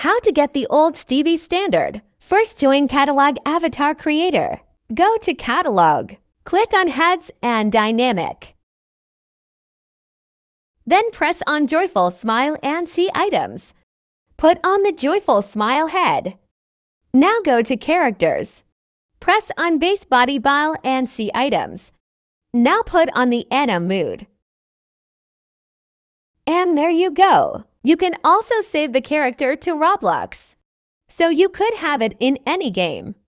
How to get the old Stevie standard. First, join Catalog Avatar Creator. Go to Catalog. Click on Heads and Dynamic. Then press on Joyful Smile and see items. Put on the Joyful Smile head. Now go to Characters. Press on Base Body Bile and see items. Now put on the Anna mood. And there you go. You can also save the character to Roblox, so you could have it in any game.